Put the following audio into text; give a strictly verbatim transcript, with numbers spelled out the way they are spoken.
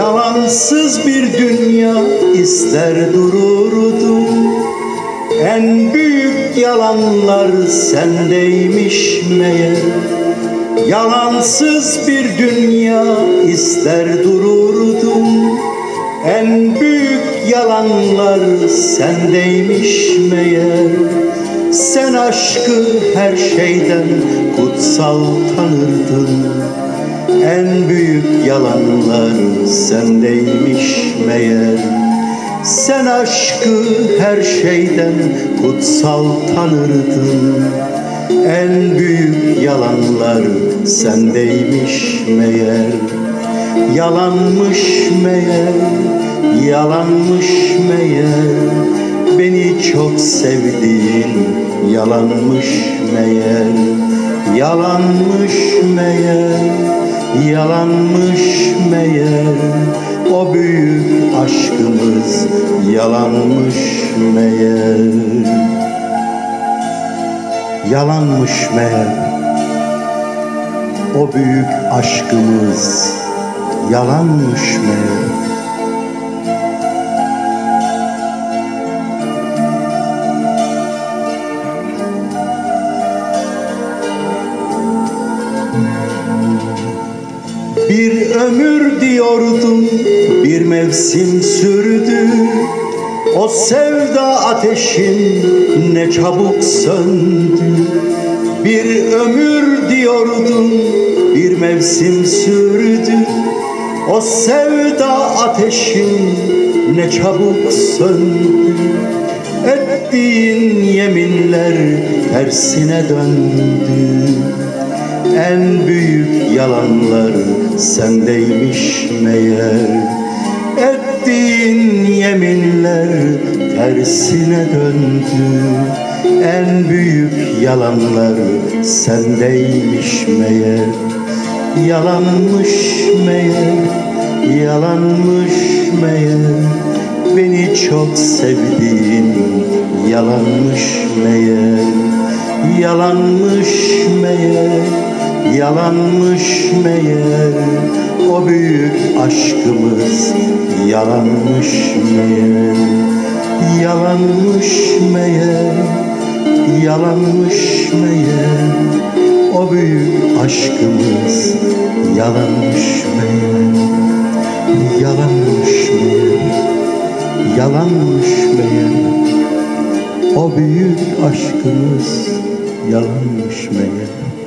Yalansız bir dünya ister dururdum. En büyük yalanlar sendeymiş meğer. Yalansız bir dünya ister dururdum. En büyük yalanlar sendeymiş meğer. Sen aşkı her şeyden kutsal tanırdın. En büyük yalanlar sendeymiş meğer. Sen aşkı her şeyden kutsal tanırdın. En büyük yalanlar sendeymiş meğer. Yalanmış meğer, yalanmış meğer. Beni çok sevdiğin yalanmış meğer. Yalanmış meğer, yalanmış meğer. O büyük aşkımız yalanmış meğer. Yalanmış meğer. O büyük aşkımız yalanmış meğer. Bir ömür diyordum, bir mevsim sürdü. O sevda ateşin ne çabuk söndü. Bir ömür diyordum, bir mevsim sürdü. O sevda ateşin ne çabuk söndü. Ettiğin yeminler tersine döndü. En büyük yalanlar sendeymiş meğer. Ettiğin yeminler tersine döndü. En büyük yalanlar sendeymiş meğer. Yalanmış meğer, yalanmış meğer. Beni çok sevdiğin yalanmış meğer. Yalanmış meğer, yalanmış meğer. O büyük aşkımız yalanmış meğer. Yalanmış meğer, yalanmış meğer. O büyük aşkımız yalanmış meğer. Yalanmış meğer, yalanmış meğer. O büyük aşkımız yalanmış meğer.